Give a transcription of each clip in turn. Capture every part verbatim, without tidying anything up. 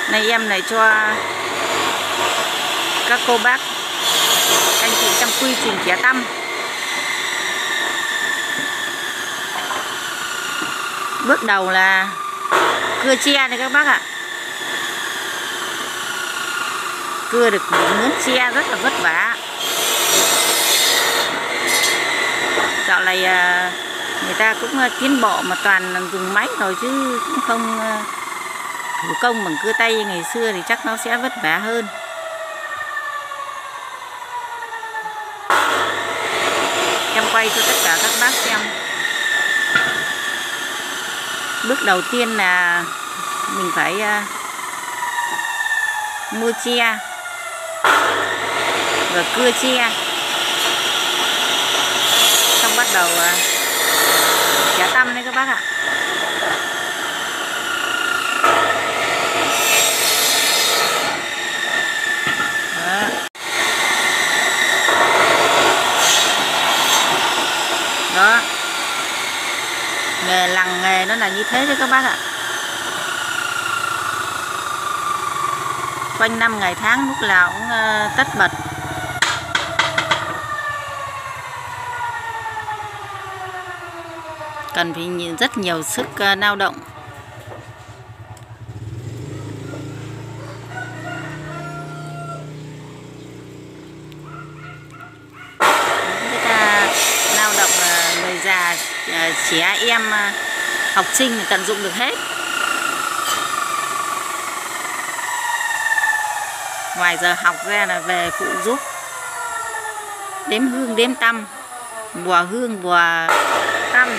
Này em này cho các cô bác anh chị trong quy trình chẻ tăm. Bước đầu là cưa tre này các bác ạ. Cưa được những mướn tre rất là vất vả. Dạo này người ta cũng tiến bộ mà toàn dùng máy rồi chứ cũng không thủ công bằng cưa tay ngày xưa thì chắc nó sẽ vất vả hơn. Em quay cho tất cả các bác xem. Bước đầu tiên là mình phải uh, mua tre và cưa tre, xong bắt đầu uh, chẻ tăm đấy các bác ạ. Đó. Đó, nghề lằng nghề nó là như thế đấy các bác ạ. Quanh năm ngày tháng lúc nào cũng uh, tất bật. Cần phải nhìn rất nhiều sức uh, lao động. Người ta lao động uh, người già, uh, trẻ em, uh, học sinh tận dụng được hết. Ngoài giờ học ra là về phụ giúp đếm hương đếm tăm, bùa hương bùa tăm.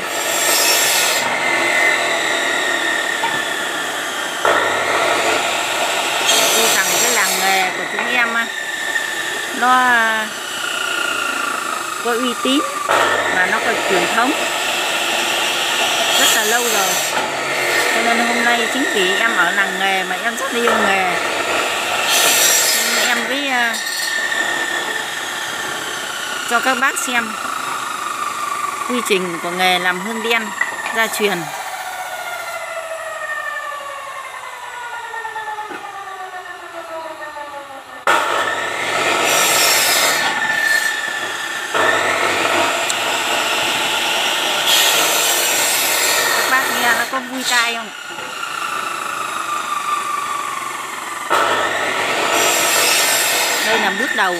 Tuy rằng cái làng nghề của chúng em nó có uy tín và nó có truyền thống rất là lâu rồi, cho nên hôm nay chính vì em ở làng nghề mà em rất là yêu nghề. Em với uh, cho các bác xem quy trình của nghề làm hương đen gia truyền. Các bác nghe nó có vui tai không? Đây là bước đầu.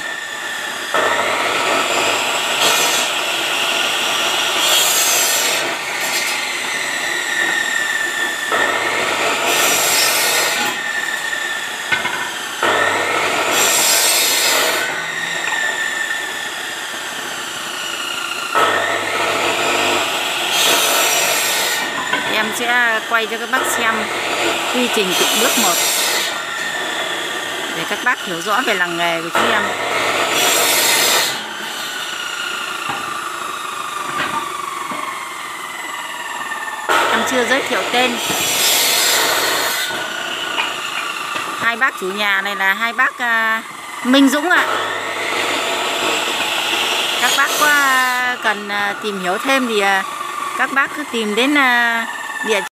Em sẽ quay cho các bác xem quy trình từng bước một để các bác hiểu rõ về làng nghề của chúng em. Em chưa giới thiệu tên. Hai bác chủ nhà này là hai bác uh, Minh Dũng ạ. À. Các bác có uh, cần uh, tìm hiểu thêm thì uh, các bác cứ tìm đến uh, địa